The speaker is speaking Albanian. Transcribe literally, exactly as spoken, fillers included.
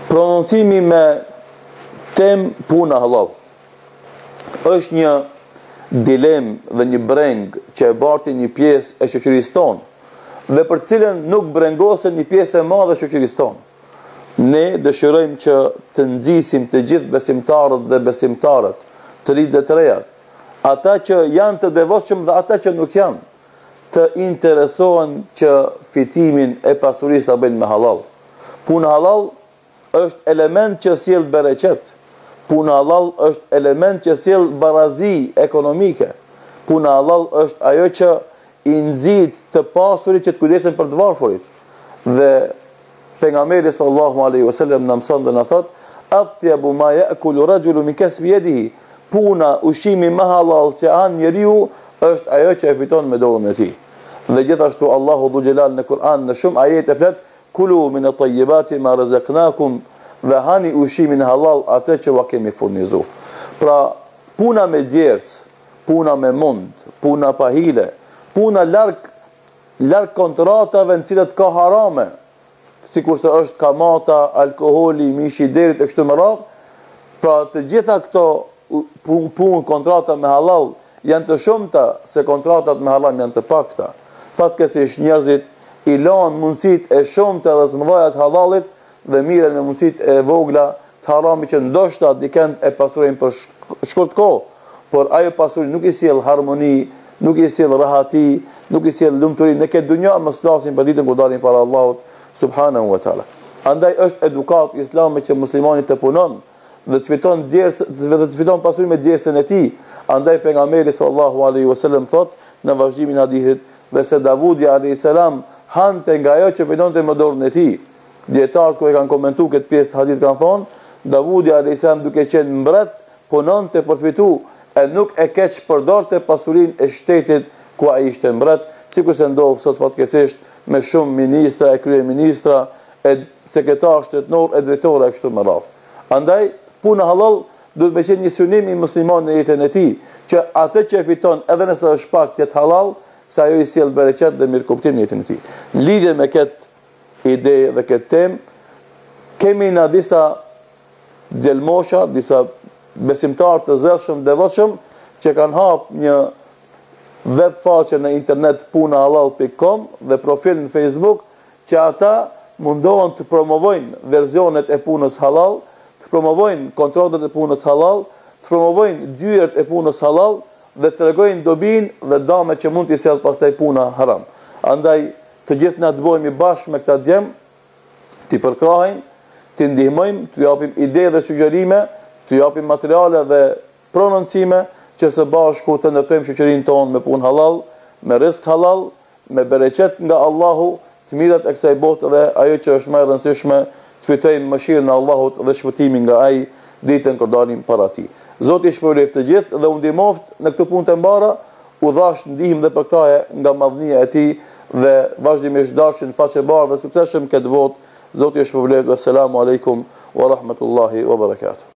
Prononcimi me tem puna halal është një dilem dhe një breng që e barti një pjesë e shoqërisë tonë dhe për cilën nuk brengoset një pjesë e madhe e shoqërisë tonë. Ne dëshirojmë që të nxisim të gjithë besimtarët dhe besimtarët, të rinjtë dhe të rejat, ata që janë të devotshëm dhe ata që nuk janë, të interesohen që fitimin e pasurisë ta bëjnë me halal. Puna halal është element që sjell bereqet. Puna halal është element që sjell barazi ekonomike. Puna halal është ajo që i nxit të pasurit që të kujdesen për të varfërit. Dhe pejgamberi sallallahu alaihi wasallam na mëson dhe na thot: "Atyabu ma ya'kulu rajulu min kasbi yadihi." Puna, ushqimi më halal që han njeriu është ajo që e fiton me dorën e tij. Dhe gjithashtu Allahu dhu xhelal në Kur'an në shumë ajete flet: "Kulu min at-tayyibati ma razaqnakum." Dhe hani ushqimin halal atë që va kemi furnizu. Pra, puna me djers, puna me mund, puna pa hile, puna larg larg kontratave në cilat ka harame, sikurse është kamata, alkoholi, mishi i derit e kështu me radhë. Pra, të gjitha këto punë pun, kontrata me halal janë të shumta se kontratat me haram janë të pakta. Fatkeqësisht njerëzit i lanë mundësitë e shumta dhe të mëdha të halalit dhe miren me mundësitë e vogla të haramit që ndoshta dikend e pasurojnë për shkurt kohë, por ajo pasuri nuk i sjell harmoni, nuk i sjell rahati, nuk i sjell lumturi në këtë dunja, mos flasim për ditën kur dalim para Allahut subhanahu wa taala. Andaj është edukat islame që muslimani të punon dhe të fiton djersë, dhe të fiton pasurinë me djersën e tij. Andaj pejgamberi sallallahu alaihi wasallam thot në vazhdimin e hadithit dhe se Davudi alayhi salam hante nga ajo që fitonte me dorën e tij. Dietar ku e kanë komentuar këtë pjesë të hadithit kanë thonë Davudi alayhi salam duke qenë mbret punonte për të fituar e nuk e keq përdorte pasurinë e shtetit ku ai ishte mbret, sikur se ndodh sot fatkeqësisht me shumë ministra, e kryeministra, e sekretarë shtetënor, e drejtorë e kështu me radhë. Andaj puna halal duhet me qenë një synim i musliman në jetën e tij, që atë që e fiton edhe nëse është pak të halal, sa ajo i sjell bereqet dhe mirëkuptim në jetën e tij. Lidhje me këtë ide dhe këtë temë, kemi na disa djelmosha, disa besimtarë të zëshëm, devotshëm, që kanë hap një web faqe në internet puna halal punkt com dhe profil në Facebook, që ata mundohen të promovojnë versionet e punës halal, të promovojnë kontrollet e punës halal, të promovojnë dyert e punës halal dhe të tregojnë dobin dhe damet që mund t'i sjellë pastaj puna haram. Andaj të gjithë na të bëhemi bashkë me këta djem, t'i përkrahim, t'i ndihmojmë, t'i japim ide dhe sugjerime, t'i japim materiale dhe prononcime që së bashku të ndërtojmë shoqërinë tonë me punë halal, me rizq halal, me bereqet nga Allahu, të mirat e kësaj bote dhe ajo që është më e rëndësishme, të fitojmë mëshirën e Allahut dhe shpëtimin nga ai ditën kur dalim para tij. Zoti i shpërblet të gjithë dhe u ndihmoft në këtë punë të mbara, u dhash ndihmë dhe përkraje nga madhënia e tij dhe vazhdimisht dashin faqe bardhë dhe suksesshëm këtë botë. Zoti i shpërblet. Assalamu alaikum wa rahmatullahi wa barakatuh.